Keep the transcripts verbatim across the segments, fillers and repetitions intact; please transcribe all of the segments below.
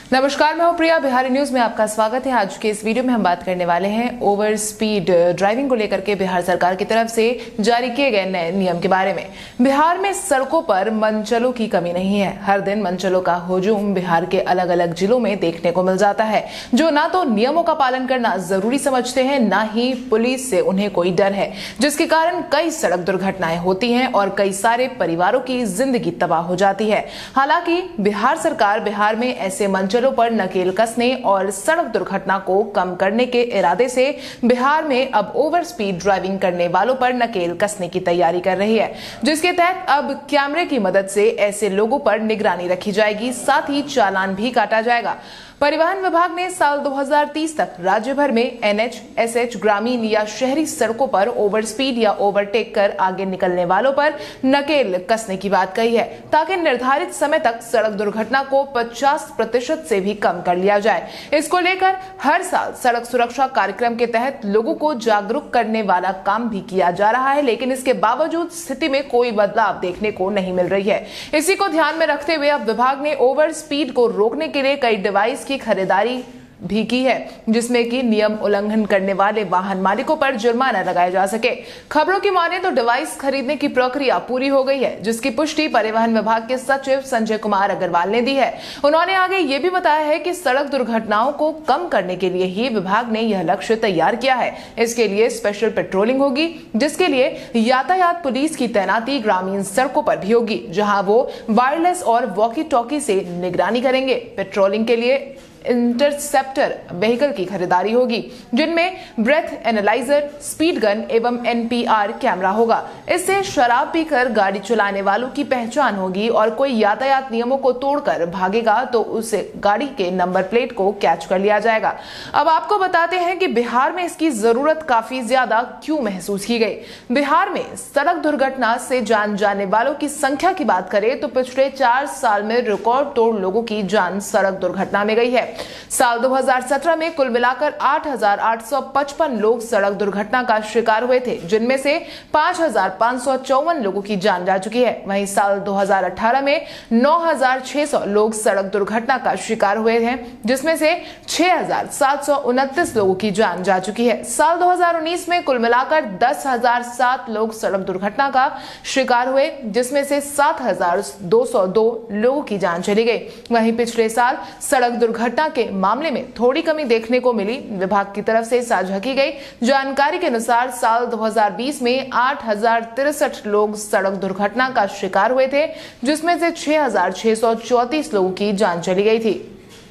नमस्कार, मैं हूं प्रिया। बिहारी न्यूज में आपका स्वागत है। आज के इस वीडियो में हम बात करने वाले हैं ओवर स्पीड ड्राइविंग को लेकर के बिहार सरकार की तरफ से जारी किए गए नए नियम के बारे में। बिहार में सड़कों पर मनचलों की कमी नहीं है। हर दिन मनचलों का हुजूम बिहार के अलग अलग जिलों में देखने को मिल जाता है, जो ना तो नियमों का पालन करना जरूरी समझते हैं, ना ही पुलिस से उन्हें कोई डर है, जिसके कारण कई सड़क दुर्घटनाएं होती हैं और कई सारे परिवारों की जिंदगी तबाह हो जाती है। हालांकि बिहार सरकार बिहार में ऐसे मनचल पर नकेल कसने और सड़क दुर्घटना को कम करने के इरादे से बिहार में अब ओवर स्पीड ड्राइविंग करने वालों पर नकेल कसने की तैयारी कर रही है, जिसके तहत अब कैमरे की मदद से ऐसे लोगों पर निगरानी रखी जाएगी, साथ ही चालान भी काटा जाएगा। परिवहन विभाग ने साल दो हज़ार तीस तक राज्य भर में एनएच, एसएच, ग्रामीण या शहरी सड़कों पर ओवर स्पीड या ओवरटेक कर आगे निकलने वालों पर नकेल कसने की बात कही है, ताकि निर्धारित समय तक सड़क दुर्घटना को पचास प्रतिशत से भी कम कर लिया जाए। इसको लेकर हर साल सड़क सुरक्षा कार्यक्रम के तहत लोगों को जागरूक करने वाला काम भी किया जा रहा है, लेकिन इसके बावजूद स्थिति में कोई बदलाव देखने को नहीं मिल रही है। इसी को ध्यान में रखते हुए अब विभाग ने ओवर स्पीड को रोकने के लिए कई डिवाइस की खरीदारी भी की है, जिसमें कि नियम उल्लंघन करने वाले वाहन मालिकों पर जुर्माना लगाया जा सके। खबरों की माने तो डिवाइस खरीदने की प्रक्रिया पूरी हो गई है, जिसकी पुष्टि परिवहन विभाग के सचिव संजय कुमार अग्रवाल ने दी है। उन्होंने आगे ये भी बताया है कि सड़क दुर्घटनाओं को कम करने के लिए ही विभाग ने यह लक्ष्य तैयार किया है। इसके लिए स्पेशल पेट्रोलिंग होगी, जिसके लिए यातायात पुलिस की तैनाती ग्रामीण सड़कों पर भी होगी, जहां वो वायरलेस और वॉकी टॉकी से निगरानी करेंगे। पेट्रोलिंग के लिए इंटरसेप्टर व्हीकल की खरीदारी होगी, जिनमें ब्रेथ एनालाइजर, स्पीड गन एवं एनपीआर कैमरा होगा। इससे शराब पीकर गाड़ी चलाने वालों की पहचान होगी और कोई यातायात नियमों को तोड़कर भागेगा तो उसे गाड़ी के नंबर प्लेट को कैच कर लिया जाएगा। अब आपको बताते हैं कि बिहार में इसकी जरूरत काफी ज्यादा क्यों महसूस की गई। बिहार में सड़क दुर्घटना से जान जाने वालों की संख्या की बात करें तो पिछले चार साल में रिकॉर्ड तोड़ लोगों की जान सड़क दुर्घटना में गई है। साल दो हज़ार सत्रह में कुल मिलाकर आठ हजार आठ सौ पचपन लोग सड़क दुर्घटना का शिकार हुए थे, जिनमें से पांच हजार पांच सौ चौवन लोगों की जान जा चुकी है। वहीं साल दो हज़ार अठारह में नौ हजार छह सौ लोग सड़क दुर्घटना का शिकार हुए हैं, जिसमें से छह हजार सात सौ उनतीस लोगों की जान जा चुकी है। साल दो हज़ार उन्नीस में कुल मिलाकर दस हजार सात लोग सड़क दुर्घटना का शिकार हुए, जिसमें से सात हजार दो सौ दो लोगों की जान चली गई। वहीं पिछले साल सड़क दुर्घटना के मामले में थोड़ी कमी देखने को मिली। विभाग की तरफ से साझा की गई जानकारी के अनुसार साल दो हज़ार बीस में आठ हजार तिरसठ लोग सड़क दुर्घटना का शिकार हुए थे, जिसमें से छह हजार छह सौ चौंतीस लोगों की जान चली गई थी।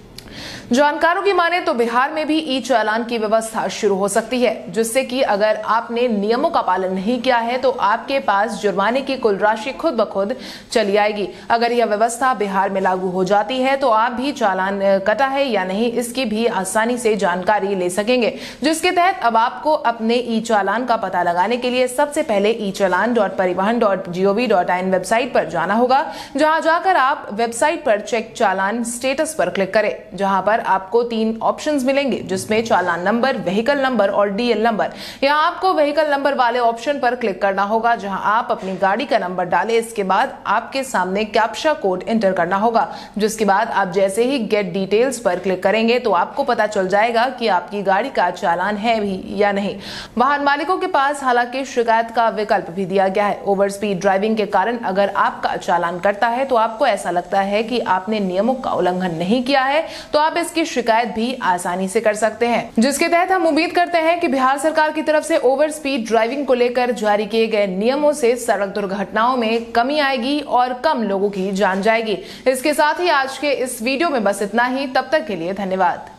जानकारों की माने तो बिहार में भी ई चालान की व्यवस्था शुरू हो सकती है, जिससे कि अगर आपने नियमों का पालन नहीं किया है तो आपके पास जुर्माने की कुल राशि खुद ब खुद चली आएगी। अगर यह व्यवस्था बिहार में लागू हो जाती है तो आप भी चालान कटा है या नहीं, इसकी भी आसानी से जानकारी ले सकेंगे, जिसके तहत अब आपको अपने ई चालान का पता लगाने के लिए सबसे पहले e challan dot Parivahan dot G O V dot in website पर जाना होगा, जहां जाकर आप वेबसाइट पर चेक चालान स्टेटस पर क्लिक करें, जहां पर आपको तीन ऑप्शंस मिलेंगे, जिसमें चालान नंबर, व्हीकल नंबर और डीएल नंबर। यहां आपको व्हीकल नंबर वाले ऑप्शन पर क्लिक करना होगा, जहां आप अपनी गाड़ी का नंबर डालें। इसके बाद आपके सामने कैप्चा कोड एंटर करना होगा, जिसके बाद आप जैसे ही गेट डिटेल्स पर क्लिक करेंगे तो आपको पता चल जाएगा कि आपकी गाड़ी का चालान है भी या नहीं। वाहन मालिकों के पास हालांकि शिकायत का विकल्प भी दिया गया है। ओवर स्पीड ड्राइविंग के कारण अगर आपका चालान कटता है तो आपको ऐसा लगता है कि आपने नियमों का उल्लंघन नहीं किया है, तो आप इसकी शिकायत भी आसानी से कर सकते हैं, जिसके तहत हम उम्मीद करते हैं कि बिहार सरकार की तरफ से ओवर स्पीड ड्राइविंग को लेकर जारी किए गए नियमों से सड़क दुर्घटनाओं में कमी आएगी और कम लोगों की जान जाएगी। इसके साथ ही आज के इस वीडियो में बस इतना ही। तब तक के लिए धन्यवाद।